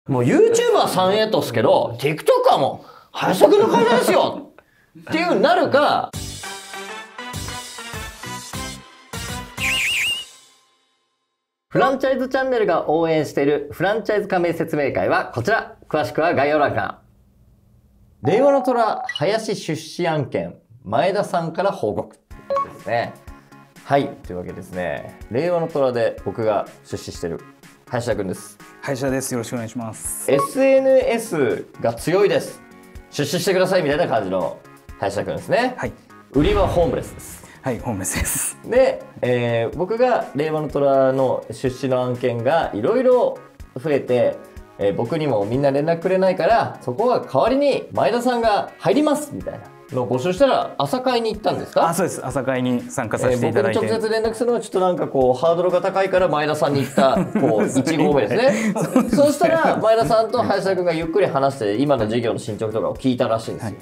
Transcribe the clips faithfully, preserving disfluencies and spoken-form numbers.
もう ユーチューバー さんエイト っすけど TikTok はもう林田君の会社ですよっていうなるか、フランチャイズチャンネルが応援しているフランチャイズ加盟説明会はこちら。詳しくは概要欄から。令和の虎林出資案件、前田さんから報告ですね。はい、というわけですね。令和の虎で僕が出資している林田君です。 林田です。よろしくお願いします。 エスエヌエス が強いです。出資してくださいみたいな感じの林田君ですね。 はい。 売りはホームレスです。 はい、ホームレスです。 で、えー、僕が令和の虎の出資の案件がいろいろ増えて、えー、僕にもみんな連絡くれないから、そこは代わりに前田さんが入りますみたいなのを募集したら朝会に行ったんですか？ あ、そうです。朝会に参加させていただいて、 えー、僕に直接連絡するのはちょっとなんかこうハードルが高いから前田さんに行ったこういち合目ですね。そうしたら前田さんと林田君がゆっくり話して今の事業の進捗とかを聞いたらしいんですよ。はい、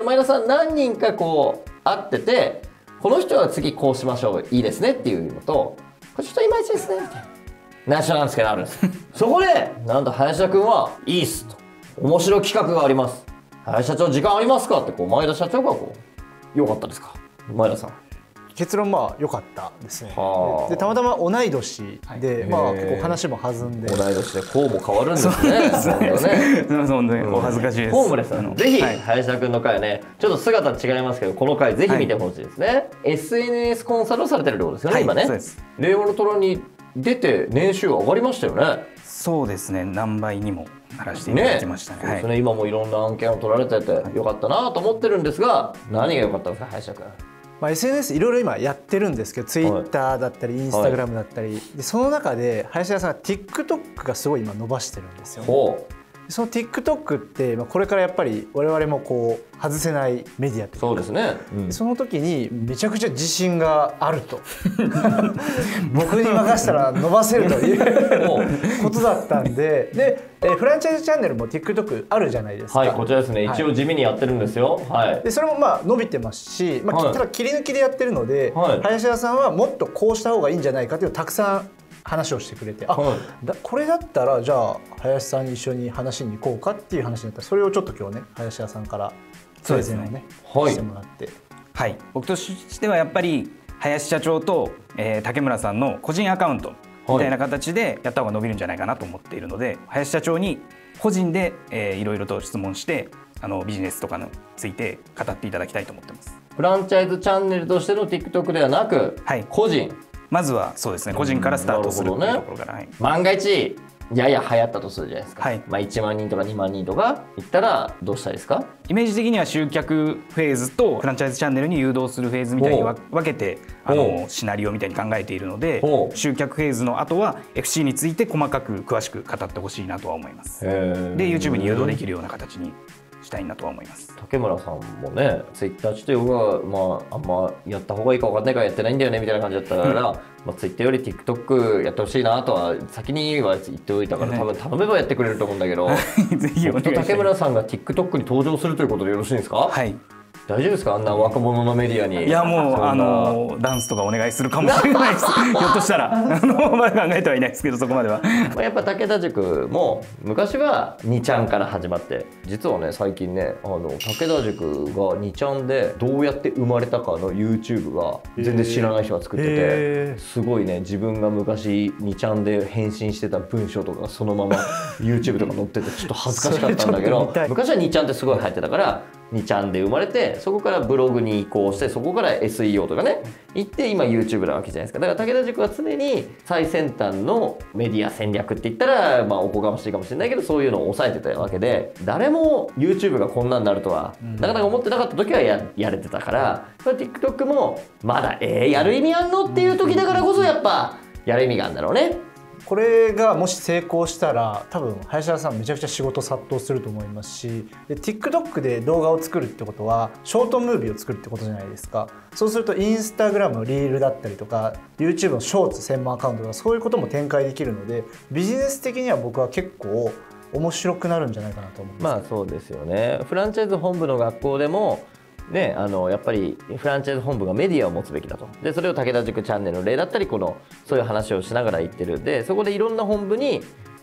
前田さん何人かこう会ってて、この人は次こうしましょういいですねっていうのと、これちょっといまいちですねみたいな内緒なんですけどあるんです。そこでなんと林田君はいいっすと、面白い企画があります、林社長時間ありますかってこう前田社長がこう、よかったですか前田さん。 結論まあ良かったですね。でたまたま同い年で、はい、まあ結構話も弾んで、 同い年でこうも変わるんですね。 そうですね。本当にお恥ずかしいです。 ホームレスさん、ぜひ林田君の回ね、ちょっと姿違いますけどこの回ぜひ見てほしいですね。はい、エスエヌエス コンサルをされてるってことですよね、はい、今ね。そうです。令和の虎に出て年収上がりましたよね。 そうですね。何倍にもならしていただきましたね。ね、 そうですね。今もいろんな案件を取られててよかったなと思ってるんですが、何が良かったんですか林田君。 まあ、エスエヌエス いろいろ今やってるんですけど、ツイッターだったりインスタグラムだったり、はい、でその中で林田さんが TikTok がすごい今伸ばしてるんですよ、ね。その TikTok ってこれからやっぱり我々もこう外せないメディアというか、 そうですね、うん、 その時にめちゃくちゃ自信があると僕に任せたら伸ばせるということだったんで、でフランチャイズチャンネルも TikTok あるじゃないですか。 はい、こちらですね、はい、一応地味にやってるんですよ。はい、 でそれもまあ伸びてますし、まあ、ただ切り抜きでやってるので、はい、林田さんはもっとこうした方がいいんじゃないかというのをたくさん話をしてくれて、あ、はい、だこれだったらじゃあ林さんに一緒に話しに行こうかっていう話になったら、それをちょっと今日ね林田さんからプレゼンをね、はい、してもらって、 はい、僕としてはやっぱり林社長と、えー、竹村さんの個人アカウントみたいな形でやった方が伸びるんじゃないかなと思っているので、林社長に個人で、えー、いろいろと質問してあのビジネスとかについて語っていただきたいと思ってます。 フランチャイズチャンネルとしての TikTok ではなく、はい、個人、 まずはそうですね、個人からスタートするっていうところから、ね、はい、 万が一やや流行ったとするじゃないですか、はい、まあいちまんにんとかにまんにんとかいったらどうしたいですか？ イメージ的には集客フェーズとフランチャイズチャンネルに誘導するフェーズみたいに分けてあのシナリオみたいに考えているので、集客フェーズの後は エフシー について細かく詳しく語ってほしいなとは思います。で YouTube に誘導できるような形にしたいなとは思います。 竹村さんもね、ツイッターちょっと僕はまああんまやった方がいいか分かんないからやってないんだよねみたいな感じだったから、まあツイッターより TikTok やってほしいなとは先には言っておいたから、多分頼めばやってくれると思うんだけど、ぜひお願いします。竹村さんが TikTok に登場するということでよろしいんですか？はい。大丈夫ですか？あんな若者のメディアに。 いやもうあのダンスとかお願いするかもしれないですひょっとしたらあのまだ考えてはいないですけど、そこまではやっぱ武田塾も昔はにちゃんから始まって、実はね最近ねあの武田塾がにちゃんでどうやって生まれたかの YouTube が全然知らない人が作ってて、すごいね、自分が昔にちゃんで返信してた文章とかそのまま YouTube とか載っててちょっと恥ずかしかったんだけど昔はにちゃんってすごい流行ってたからにちゃんで生まれて、そこからブログに移行して、そこから エスイーオー とかね行って今 YouTube なわけじゃないですか。だから武田塾は常に最先端のメディア戦略って言ったらまあおこがましいかもしれないけど、そういうのを抑えてたわけで、誰も YouTube がこんなになるとはなかなか思ってなかった時は や, やれてたから、TikTok もまだえー、やる意味あんのっていう時だからこそやっぱやる意味があるんだろうね。 これがもし成功したら多分林田さんめちゃくちゃ仕事殺到すると思いますし、で TikTok で動画を作るってことはショートムービーを作るってことじゃないですか。そうするとインスタグラムのリールだったりとか YouTube のショーツ専門アカウントとかそういうことも展開できるので、ビジネス的には僕は結構面白くなるんじゃないかなと思います。 まあそうですよね。フランチャイズ本部の学校でもね、あのやっぱりフランチャイズ本部がメディアを持つべきだと。でそれを武田塾チャンネルの例だったりこのそういう話をしながら言ってる。でそこでいろんな本部に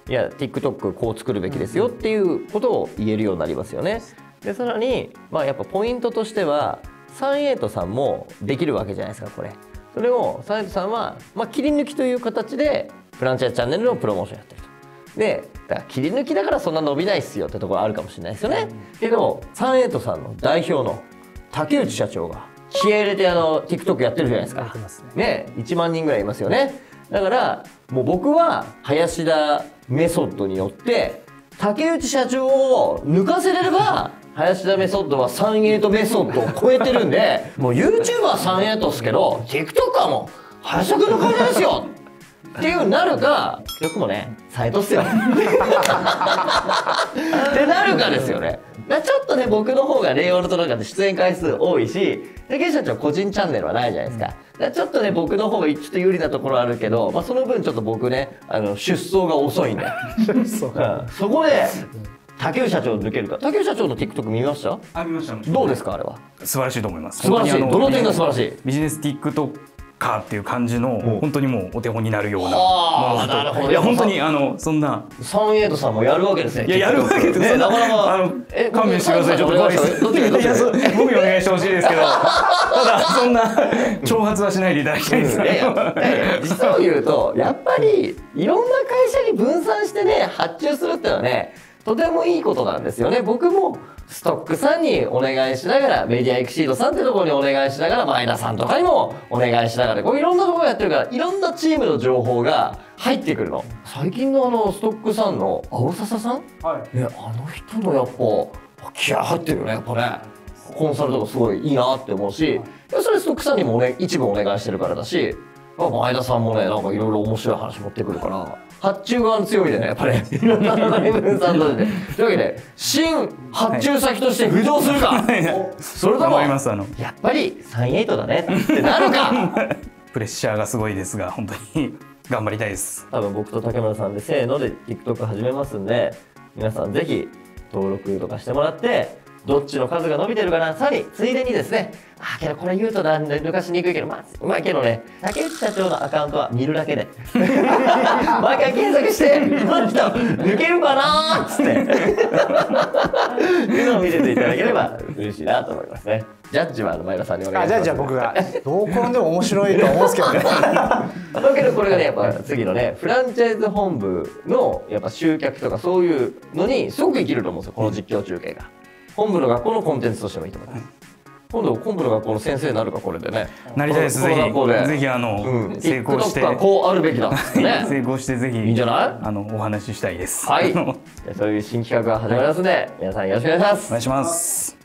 いや TikTok こう作るべきですよっていうことを言えるようになりますよね。でさらに、まあ、やっぱポイントとしてはサンエイトさんもできるわけじゃないですかこれ。それをサンエイトさんは、まあ、切り抜きという形でフランチャイズチャンネルのプロモーションやってると。でだから切り抜きだからそんな伸びないっすよってところあるかもしれないですよね。けどサンエイトさんの代表の竹内社長が気合い入れてあの TikTok やってるじゃないですか。ね、いちまんにんぐらいいますよね。だからもう僕は林田メソッドによって竹内社長を抜かせれれば林田メソッドはサンエイトメソッドを超えてるんでもう YouTuber はサンエイトっすけど TikTok はもう林田君の会社ですよっていうなるか TikTok もねサイトっすよってなるかですよね。だちょっとね僕の方がレイオルトの中で出演回数多いし竹内社長個人チャンネルはないじゃないですか。だちょっとね僕の方がちょっと有利なところあるけど、まあ、その分ちょっと僕ねあの出走が遅いんでうん、そこで竹内社長抜けるか。竹内社長の TikTok 見ました？ あ、見ました。 どうですかあれは。 素晴らしいと思います。 素晴らしい。どの点が素晴らしい？ ビジネス TikTokかっていう感じの本当にもうお手本になるような。 ああ、なるほど。 いや本当にあのそんなサンエイトさんもやるわけですね。 いややるわけですね。なかなかあの勘弁してください。ちょっと怖いです。どっちがどっちが僕にお願いしてほしいですけど、ただそんな挑発はしないでいただきたいです。 いやいや実を言うとやっぱりいろんな会社に分散してね発注するっていうのはねとてもいいことなんですよね。僕もストックさんにお願いしながらメディアエクシードさんってところにお願いしながらマイナさんとかにもお願いしながらこういろんなところやってるからいろんなチームの情報が入ってくるの。最近のあのストックさんの青笹さん、はい、ね、あの人のやっぱ気合入ってるよねやっぱね。コンサルとかすごいいいなって思うし、はい、それストックさんにも、ね、一部お願いしてるからだし、前田さんもねなんかいろいろ面白い話持ってくるから発注側の強いでねやっぱりいろんな分散としてというわけで新発注先として浮上するか、はい、それともやっぱりサンエイトだねってなるかプレッシャーがすごいですが本当に頑張りたいです。 多分僕と竹村さんでせーので TikTok 始めますんで皆さんぜひ登録とかしてもらってどっちの数が伸びてるかな。さらについでにですね、あけどこれ言うとなんで抜かしにくいけどまあうまいけどね竹内社長のアカウントは見るだけで毎回検索してこの人抜けるかなーっつっていうのを見せていただければ嬉しいなと思いますね。ジャッジは前田さんにお願いします。 あジャッジは僕がどう転んでも面白いと思うんですけどねだけどこれがねやっぱ次のねフランチャイズ本部のやっぱ集客とかそういうのにすごく生きると思うんですよこの実況中継が。本部の学校のコンテンツとしてもいいと思います。今度本部の学校の先生になるかこれでね。 なりたいです。ぜひぜひあの、うん、成功して TikTok はこうあるべきだってね。 成功してぜひいいんじゃない？ あのお話ししたいです。 はい。そういう新企画が始まりますので皆さんよろしくお願いします。 お願いします。